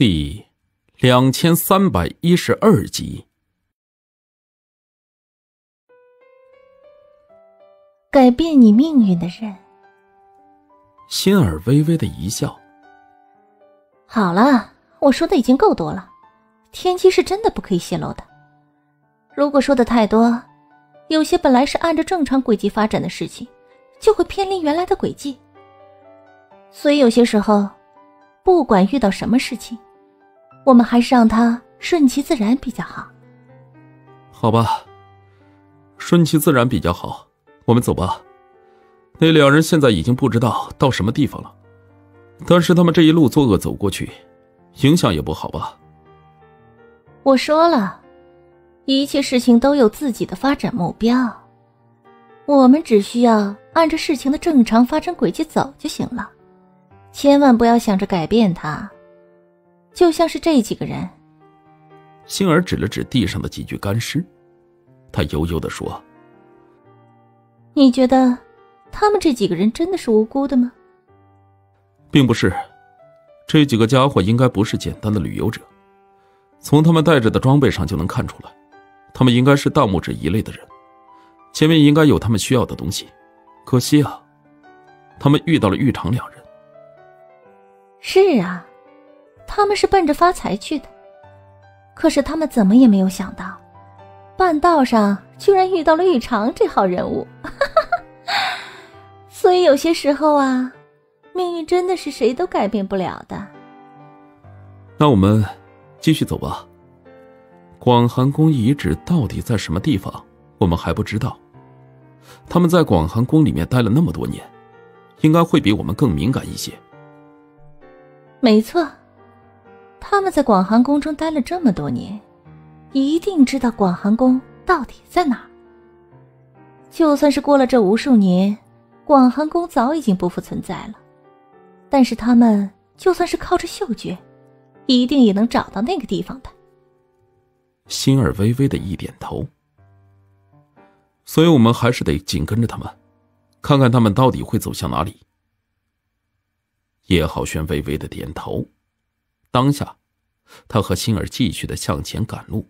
第2312集。 改变你命运的人。 心儿微微的一笑。 好了，我说的已经够多了，天机是真的不可以泄露的。如果说的太多，有些本来是按着正常轨迹发展的事情，就会偏离原来的轨迹。所以有些时候，不管遇到什么事情，我们还是让它顺其自然比较好。 好吧，顺其自然比较好，我们走吧。那两人现在已经不知道到什么地方了，但是他们这一路作恶走过去，影响也不好吧。 我说了，一切事情都有自己的发展目标，我们只需要按着事情的正常发展轨迹走就行了，千万不要想着改变它。就像是这几个人。 星儿指了指地上的几具干尸，他悠悠地说： 你觉得他们这几个人真的是无辜的吗？ 并不是，这几个家伙应该不是简单的旅游者，从他们带着的装备上就能看出来，他们应该是盗墓者一类的人，前面应该有他们需要的东西，可惜啊，他们遇到了玉长两人。 是啊，他们是奔着发财去的，可是他们怎么也没有想到，半道上居然遇到了玉长这号人物。所以有些时候啊，命运真的是谁都改变不了的。 那我们继续走吧。广寒宫遗址到底在什么地方，我们还不知道。他们在广寒宫里面待了那么多年，应该会比我们更敏感一些。 没错，他们在广寒宫中待了这么多年，一定知道广寒宫到底在哪儿。就算是过了这无数年，广寒宫早已经不复存在了，但是他们就算是靠着嗅觉，一定也能找到那个地方的。 心儿微微的一点头。所以我们还是得紧跟着他们，看看他们到底会走向哪里。叶浩轩微微的点头，当下他和心儿继续的向前赶路。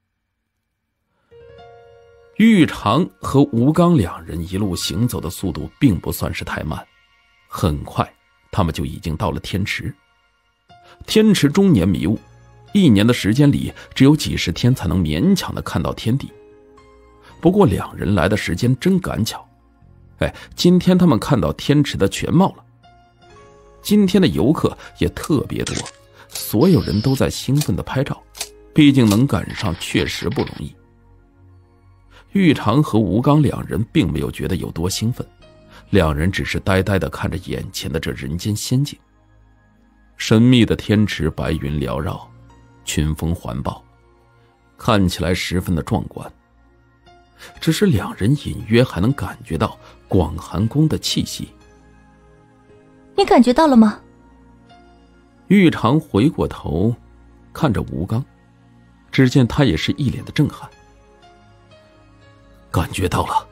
玉长和吴刚两人一路行走的速度并不算是太慢，很快他们就已经到了天池。天池终年迷雾，1年的时间里只有几十天才能勉强的看到天地。不过两人来的时间真赶巧，今天他们看到天池的全貌了。今天的游客也特别多，所有人都在兴奋地拍照，毕竟能赶上确实不容易。玉长和吴刚两人并没有觉得有多兴奋，两人只是呆呆地看着眼前的这人间仙境。神秘的天池白云缭绕，群峰环抱，看起来十分的壮观。只是两人隐约还能感觉到广寒宫的气息。 你感觉到了吗？ 玉长回过头看着吴刚，只见他也是一脸的震撼。感觉到了。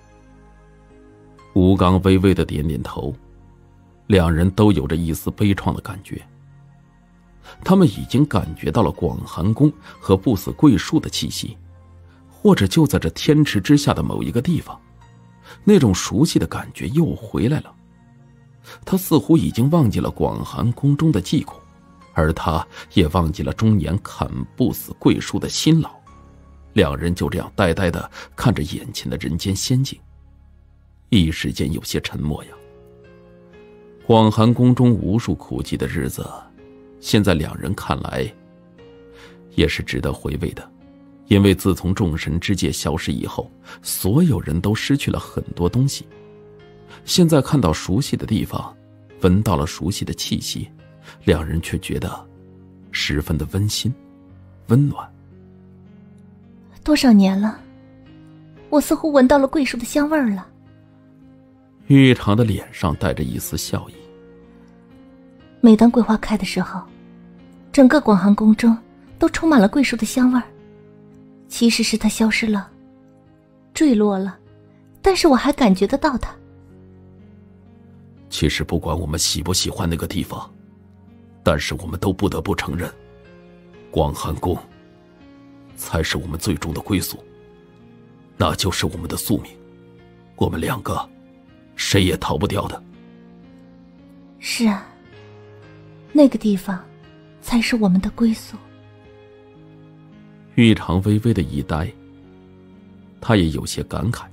吴刚微微的点点头，两人都有着一丝悲怆的感觉。他们已经感觉到了广寒宫和不死桂树的气息，或者就在这天池之下的某一个地方，那种熟悉的感觉又回来了。他似乎已经忘记了广寒宫中的疾苦，而他也忘记了终年砍不死桂树的辛劳。两人就这样呆呆地看着眼前的人间仙境，一时间有些沉默呀。广寒宫中无数苦寂的日子，现在两人看来也是值得回味的。因为自从众神之界消失以后，所有人都失去了很多东西。现在看到熟悉的地方，闻到了熟悉的气息，两人却觉得十分的温馨温暖。 多少年了，我似乎闻到了桂树的香味儿了。 玉长的脸上带着一丝笑意。 每当桂花开的时候，整个广寒宫中都充满了桂树的香味儿。其实是它消失了，坠落了，但是我还感觉得到它。 其实不管我们喜不喜欢那个地方， 但是我们都不得不承认，广寒宫才是我们最终的归宿，那就是我们的宿命，我们两个谁也逃不掉的。 是啊，那个地方才是我们的归宿。 玉长微微的一呆，他也有些感慨。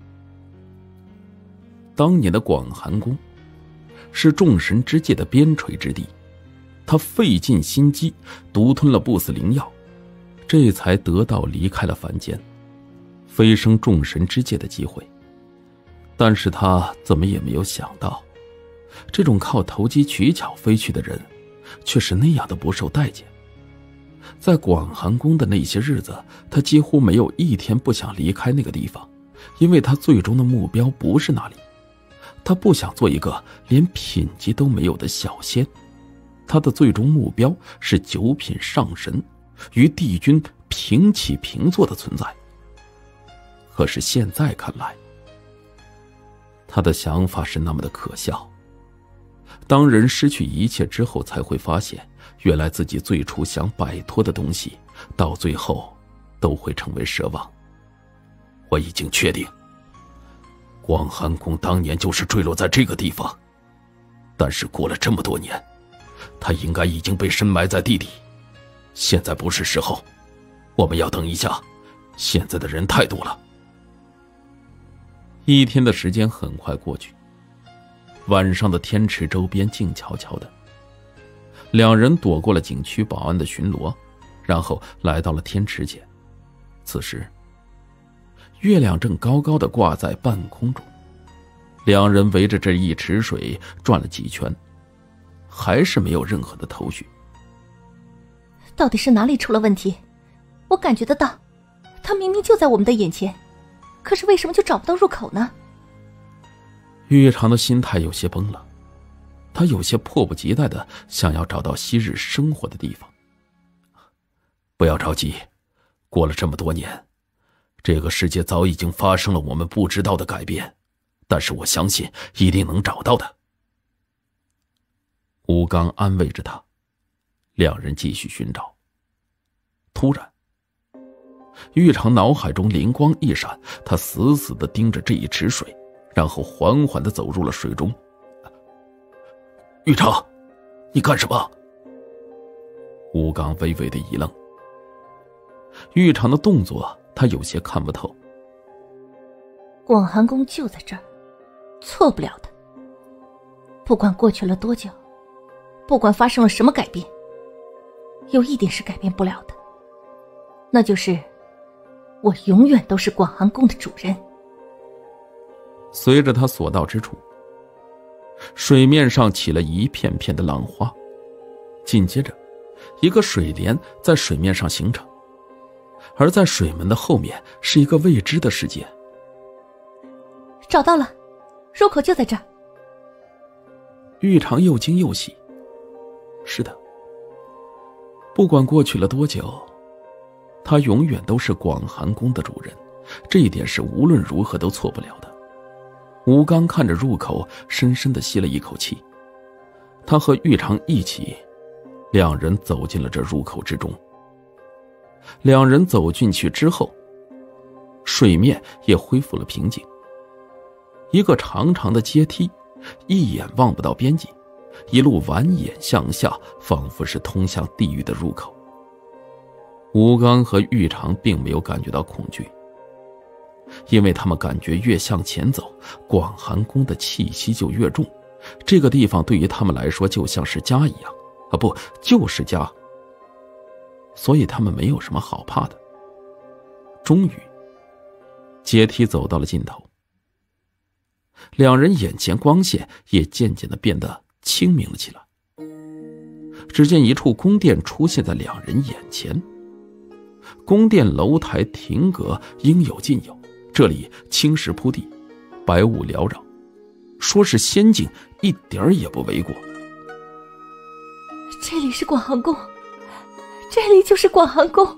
当年的广寒宫是众神之界的边陲之地，他费尽心机独吞了不死灵药，这才得到离开了凡间，飞升众神之界的机会。但是他怎么也没有想到，这种靠投机取巧飞去的人却是那样的不受待见。在广寒宫的那些日子，他几乎没有一天不想离开那个地方，因为他最终的目标不是那里。他不想做一个连品级都没有的小仙，他的最终目标是九品上神，与帝君平起平坐的存在。可是现在看来，他的想法是那么的可笑。当人失去一切之后，才会发现原来自己最初想摆脱的东西，到最后都会成为奢望。我已经确定，广寒宫当年就是坠落在这个地方，但是过了这么多年，它应该已经被深埋在地底。现在不是时候，我们要等一下，现在的人太多了。一天的时间很快过去，晚上的天池周边静悄悄的，两人躲过了景区保安的巡逻，然后来到了天池前。此时月亮正高高的挂在半空中，两人围着这一池水转了几圈，还是没有任何的头绪。 到底是哪里出了问题？我感觉得到，他明明就在我们的眼前，可是为什么就找不到入口呢？ 玉长的心态有些崩了，他有些迫不及待的想要找到昔日生活的地方。不要着急，过了这么多年，这个世界早已经发生了我们不知道的改变，但是我相信一定能找到的。吴刚安慰着他，两人继续寻找。突然，玉长脑海中灵光一闪，他死死地盯着这一池水，然后缓缓地走入了水中。玉长，你干什么？吴刚微微的一愣。玉长的动作他有些看不透。 广寒宫就在这儿，错不了的。不管过去了多久，不管发生了什么改变，有一点是改变不了的，那就是我永远都是广寒宫的主人。 随着他所到之处，水面上起了一片片的浪花，紧接着一个水帘在水面上形成，而在水门的后面是一个未知的世界。 找到了，入口就在这儿。 玉长又惊又喜。是的，不管过去了多久，他永远都是广寒宫的主人，这一点是无论如何都错不了的。吴刚看着入口，深深地吸了一口气。他和玉长一起，两人走进了这入口之中。两人走进去之后，水面也恢复了平静。一个长长的阶梯，一眼望不到边际，一路蜿蜒向下，仿佛是通向地狱的入口。吴刚和玉长并没有感觉到恐惧，因为他们感觉越向前走，广寒宫的气息就越重，这个地方对于他们来说就像是家一样，不，就是家。所以他们没有什么好怕的。终于，阶梯走到了尽头，两人眼前光线也渐渐地变得清明了起来。只见一处宫殿出现在两人眼前，宫殿楼台亭阁应有尽有，这里青石铺地，白雾缭绕，说是仙境一点儿也不为过。 这里是广寒宫，这里就是广寒宫。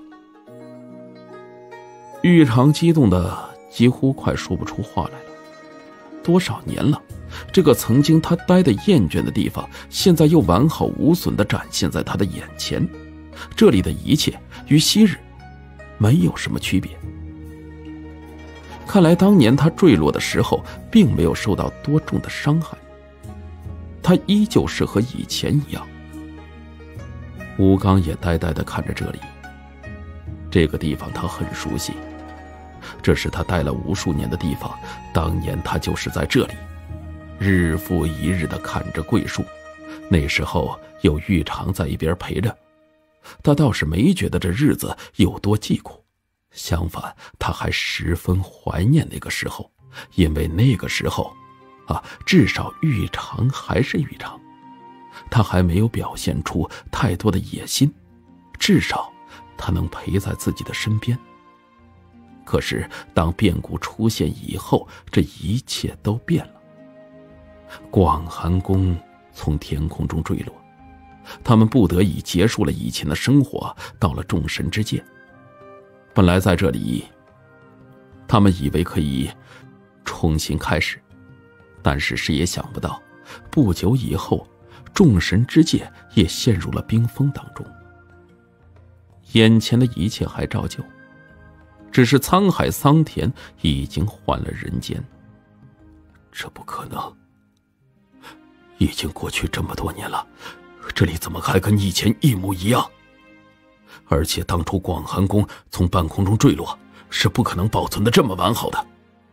玉长激动的几乎快说不出话来了。多少年了， 这个曾经他待得厌倦的地方，现在又完好无损地展现在他的眼前。这里的一切与昔日没有什么区别。看来当年他坠落的时候并没有受到多重的伤害，他依旧是和以前一样。吴刚也呆呆地看着这里，这个地方他很熟悉，这是他待了无数年的地方，当年他就是在这里日复一日地看着桂树，那时候有玉长在一边陪着，他倒是没觉得这日子有多寂苦，相反他还十分怀念那个时候，因为那个时候至少玉长还是玉长，他还没有表现出太多的野心，至少他能陪在自己的身边。可是当变故出现以后，这一切都变了。广寒宫从天空中坠落，他们不得已结束了以前的生活，到了众神之界。本来在这里他们以为可以重新开始，但是谁也想不到，不久以后众神之界也陷入了冰封当中。眼前的一切还照旧，只是沧海桑田已经换了人间。这不可能，已经过去这么多年了，这里怎么还跟以前一模一样？而且当初广寒宫从半空中坠落，是不可能保存的这么完好的。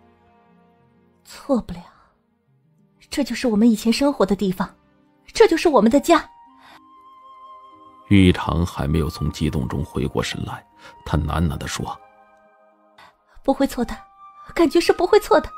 错不了，这就是我们以前生活的地方，这就是我们的家。 玉长还没有从激动中回过神来，他喃喃地说： 不会错的，感觉是不会错的。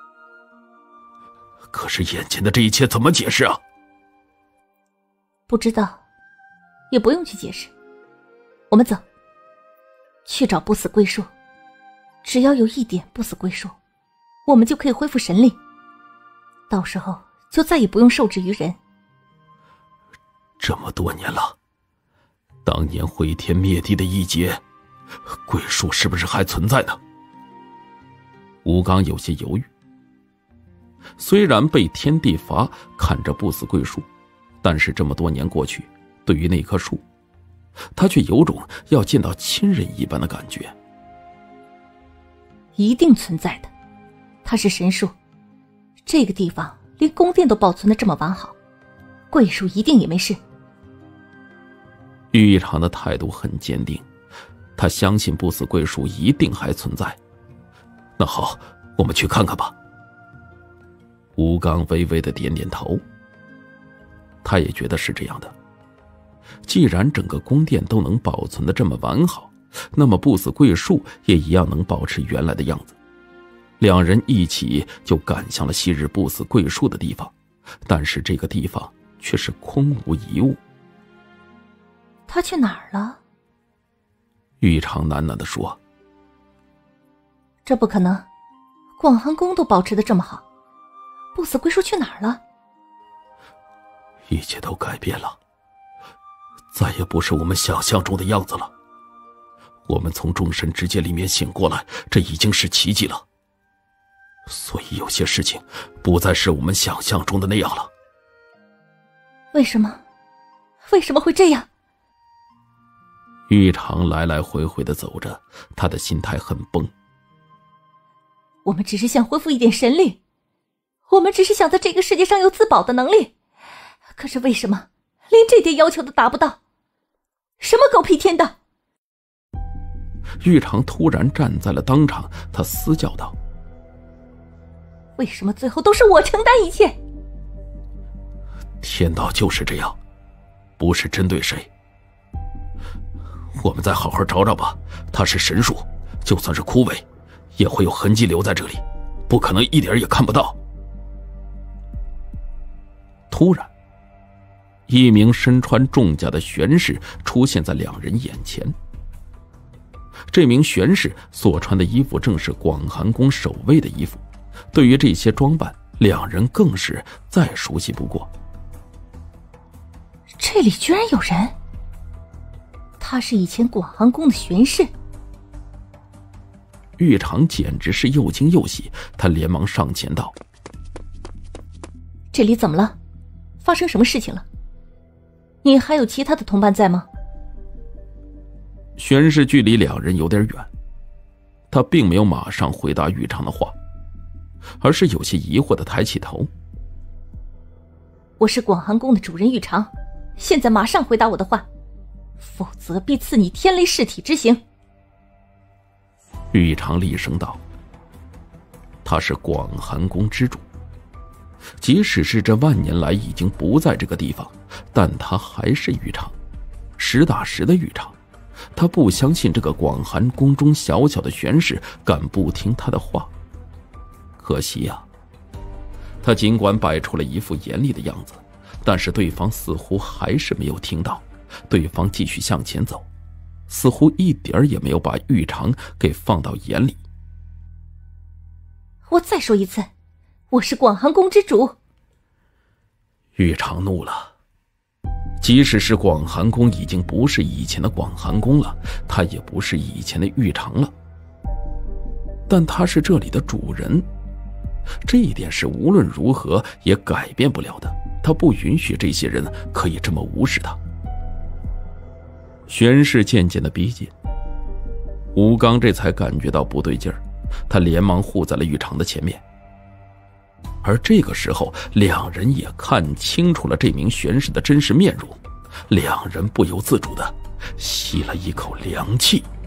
可是眼前的这一切怎么解释啊？ 不知道，也不用去解释。我们走，去找不死桂树。只要有一点不死桂树，我们就可以恢复神力，到时候就再也不用受制于人。 这么多年了，当年毁天灭地的一劫，桂树是不是还存在呢？吴刚有些犹豫。虽然被天地罚看着不死桂树，但是这么多年过去，对于那棵树，他却有种要见到亲人一般的感觉。 一定存在的，它是神树，这个地方连宫殿都保存得这么完好，桂树一定也没事。 玉长的态度很坚定，他相信不死桂树一定还存在。那好，我们去看看吧。吴刚微微的点点头，他也觉得是这样的。既然整个宫殿都能保存得这么完好，那么不死桂树也一样能保持原来的样子。两人一起就赶向了昔日不死桂树的地方，但是这个地方却是空无一物。 他去哪儿了？ 玉长喃喃地说： 这不可能，广寒宫都保持得这么好，不死桂树去哪儿了？ 一切都改变了，再也不是我们想象中的样子了。我们从众神之界里面醒过来，这已经是奇迹了。所以有些事情不再是我们想象中的那样了。 为什么？为什么会这样？ 玉长来来回回地走着，他的心态很崩。 我们只是想恢复一点神力，我们只是想在这个世界上有自保的能力，可是为什么连这点要求都达不到？什么狗屁天道！ 玉长突然站在了当场，他嘶叫道： 为什么最后都是我承担一切？ 天道就是这样，不是针对谁。我们再好好找找吧，它是神树，就算是枯萎也会有痕迹留在这里，不可能一点也看不到。突然，一名身穿重甲的玄士出现在两人眼前。这名玄士所穿的衣服正是广寒宫守卫的衣服，对于这些装扮，两人更是再熟悉不过。 这里居然有人！他是以前广寒宫的玄士。 玉长简直是又惊又喜，他连忙上前道： 这里怎么了？发生什么事情了？你还有其他的同伴在吗？ 玄氏距离两人有点远，他并没有马上回答玉长的话，而是有些疑惑地抬起头。 我是广寒宫的主人玉长，现在马上回答我的话，否则必赐你天雷噬体之刑。 玉长厉声道。他是广寒宫之主，即使是这万年来已经不在这个地方，但他还是玉长，实打实的玉长。他不相信这个广寒宫中小小的玄氏敢不听他的话。可惜啊，他尽管摆出了一副严厉的样子，但是对方似乎还是没有听到。对方继续向前走，似乎一点也没有把玉长给放到眼里。 我再说一次，我是广寒宫之主。 玉长怒了，即使是广寒宫已经不是以前的广寒宫了，他也不是以前的玉长了，但他是这里的主人，这一点是无论如何也改变不了的。他不允许这些人可以这么无视他。玄氏渐渐的逼近，吴刚这才感觉到不对劲儿，他连忙护在了玉长的前面。而这个时候，两人也看清楚了这名玄氏的真实面容，两人不由自主的吸了一口凉气。